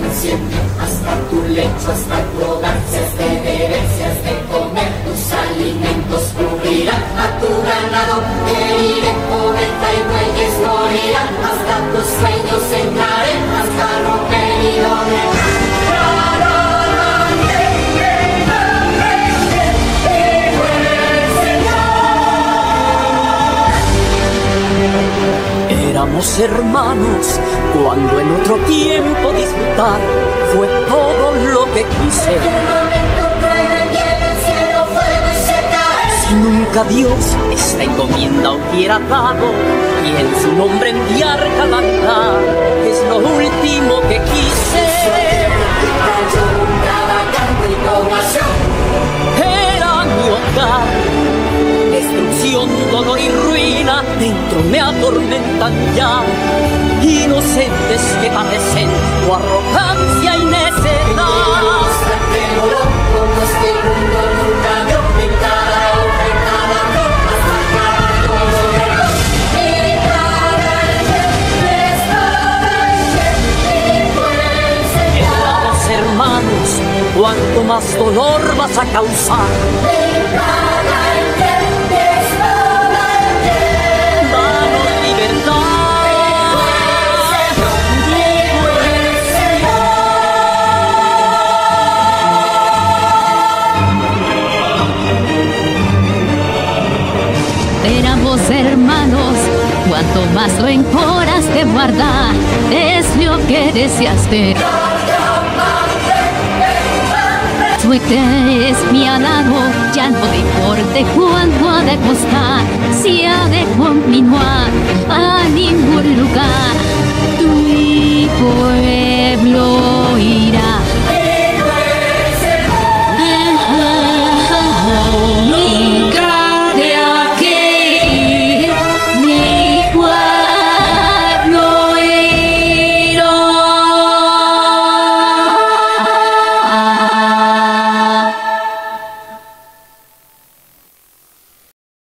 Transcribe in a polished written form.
siempre, hasta tu lecho, hasta tu hogar, seas de beber, seas de comer, tus alimentos cubrirán a tu ganado, heriré, oveja y bueyes morirán, hasta tus sueños entraré, hasta romper y doblegar. Éramos hermanos cuando en otro tiempo disfrutar fue todo lo que quise. Si nunca Dios esta encomienda hubiera dado y en su nombre enviar calamidad, es lo último que quise. Era mi hogar, destrucción, dolor y ruina dentro me atormentan ya. Inocentes que padecen tu arrogancia y necedad. Éramos hermanos, cuanto más dolor vas a causar. Éramos hermanos, cuanto más rencoras te guardar, es lo que deseaste. Suerte es mi alado, ya no te importe cuánto ha de costar, si ha de continuar a ningún lugar. Tu pueblo y